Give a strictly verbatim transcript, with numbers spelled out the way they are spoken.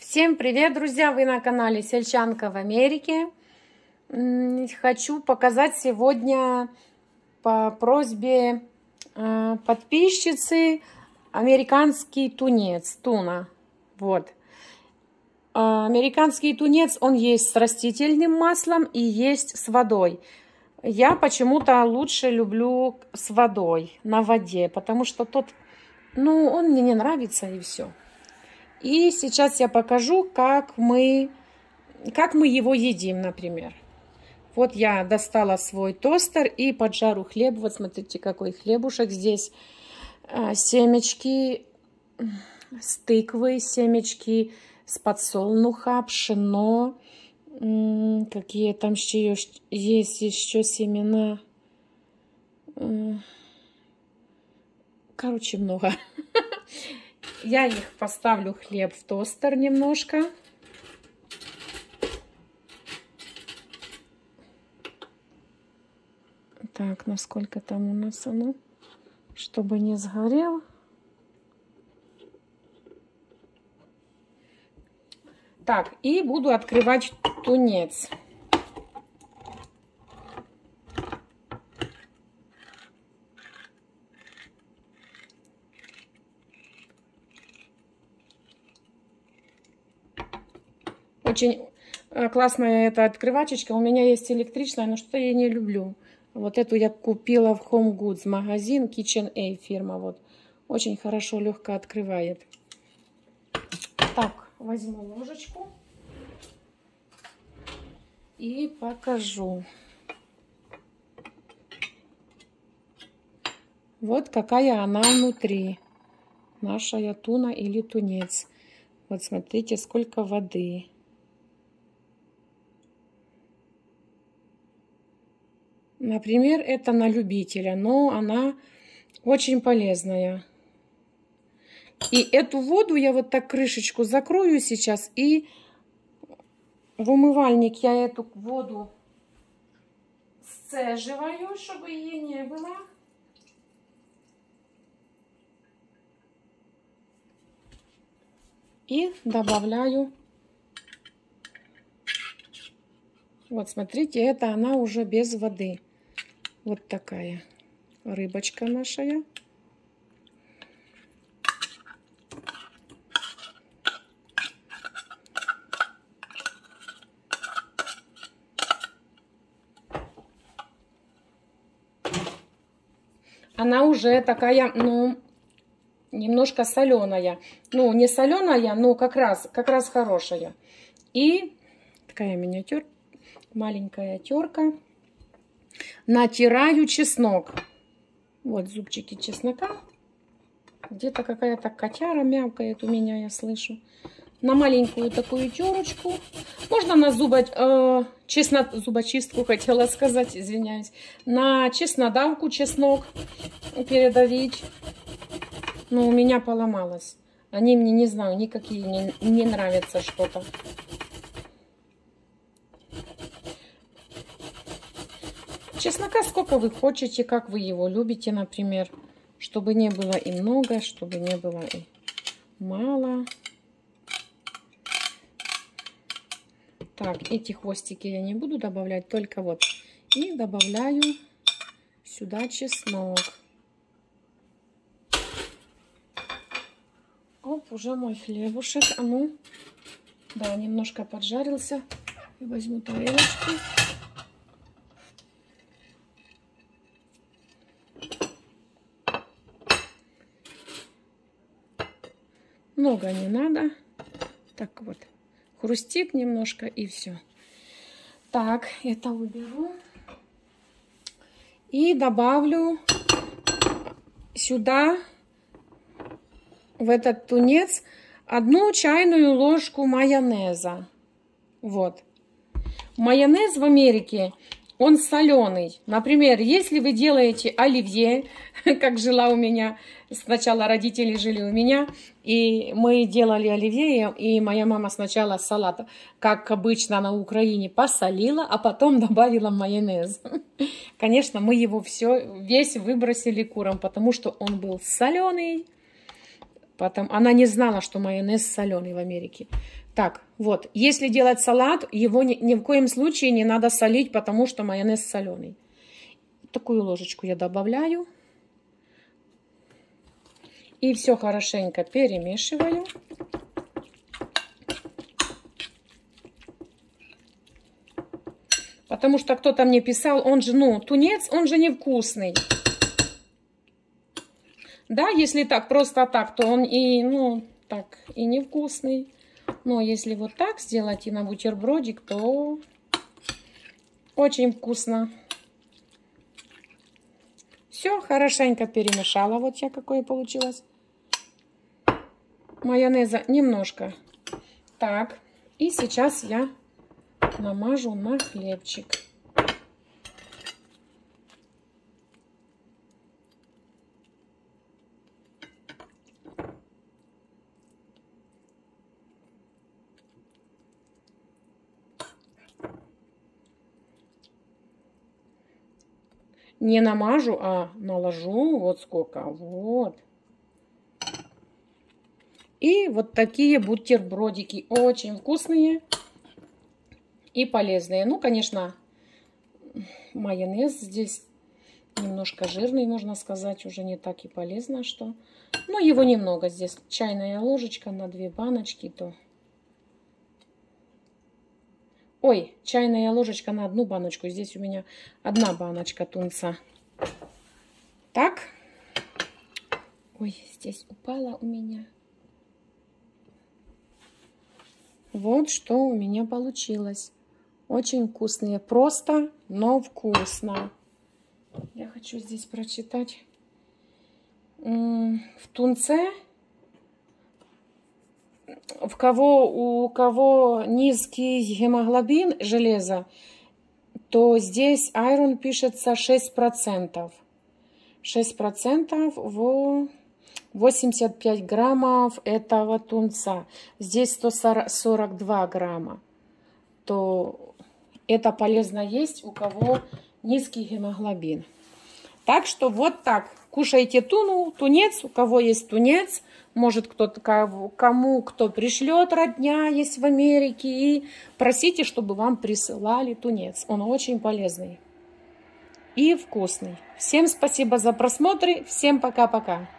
Всем привет, друзья! Вы на канале Сельчанка в Америке. Хочу показать сегодня по просьбе подписчицы американский тунец, туна. Вот. Американский тунец, он есть с растительным маслом и есть с водой. Я почему-то лучше люблю с водой, на воде, потому что тот, ну, он мне не нравится и все. И сейчас я покажу, как мы, как мы его едим, например. Вот я достала свой тостер и поджарю хлеб. Вот смотрите, какой хлебушек здесь. Семечки с тыквы, семечки с подсолнуха, пшено. Какие там еще есть еще семена. Короче, много. Я их поставлю, хлеб, в тостер немножко. Так, насколько там у нас оно, чтобы не сгорел. Так, и буду открывать тунец. Очень классная эта открывачечка. У меня есть электричная, но что-то я не люблю. Вот эту я купила в Home Goods магазин, KitchenAid фирма. Вот. Очень хорошо, легко открывает. Так, возьму ложечку и покажу. Вот какая она внутри. Наша туна или тунец. Вот смотрите, сколько воды. Например, это на любителя, но она очень полезная. И эту воду я вот так крышечку закрою сейчас. И в умывальник я эту воду сцеживаю, чтобы ее не было. И добавляю. Вот смотрите, это она уже без воды. Вот такая рыбочка наша. Она уже такая, ну, немножко соленая. Ну, не соленая, но как раз, как раз хорошая. И такая миниатюр, маленькая терка. Натираю чеснок. Вот зубчики чеснока. Где-то какая-то котяра мяукает у меня, я слышу. На маленькую такую терочку. Можно на зубо, э, чесно, зубочистку хотела сказать, извиняюсь. На чеснодавку чеснок передавить. Но у меня поломалось. Они мне, не знаю, никакие не, не нравятся что-то. Чеснока сколько вы хотите, как вы его любите, например. Чтобы не было и много, чтобы не было и мало. Так, эти хвостики я не буду добавлять, только вот. И добавляю сюда чеснок. Оп, уже мой хлебушек. А ну, да, немножко поджарился. И возьму тарелочку. Много не надо. Так вот. Хрустит немножко и все. Так, это уберу. И добавлю сюда, в этот тунец, одну чайную ложку майонеза. Вот. Майонез в Америке, он соленый. Например, если вы делаете оливье, как жила у меня, сначала родители жили у меня, и мы делали оливье, и моя мама сначала салат, как обычно на Украине, посолила, а потом добавила майонез. Конечно, мы его все, весь выбросили курам, потому что он был соленый. Потом, она не знала, что майонез соленый в Америке. Так, вот, если делать салат, его ни, ни в коем случае не надо солить, потому что майонез соленый. Такую ложечку я добавляю. И все хорошенько перемешиваю. Потому что кто-то мне писал, он же, ну, тунец, он же невкусный. Да, если так, просто так, то он и, ну, так, и невкусный. Но если вот так сделать и на бутербродик, то очень вкусно. Все, хорошенько перемешала. Вот я какое получилось. Майонеза немножко. Так, и сейчас я намажу на хлебчик. Не намажу, а наложу. Вот сколько. Вот. И вот такие бутербродики. Очень вкусные и полезные. Ну, конечно, майонез здесь немножко жирный, можно сказать. Уже не так и полезно, что... Но его немного здесь. Чайная ложечка на две баночки, то... Ой, чайная ложечка на одну баночку. Здесь у меня одна баночка тунца. Так. Ой, здесь упала у меня. Вот что у меня получилось. Очень вкусные. Просто, но вкусно. Я хочу здесь прочитать. В тунце, в кого, у кого низкий гемоглобин железа, то здесь айрон пишется шесть процентов. шесть процентов в восемьдесят пять граммов этого тунца. Здесь сто сорок два грамма. То это полезно есть, у кого низкий гемоглобин. Так что вот так. Кушайте туну, тунец, у кого есть тунец. Может, кто-то, кому кто пришлет, родня есть в Америке. И просите, чтобы вам присылали тунец. Он очень полезный и вкусный. Всем спасибо за просмотр. Всем пока-пока.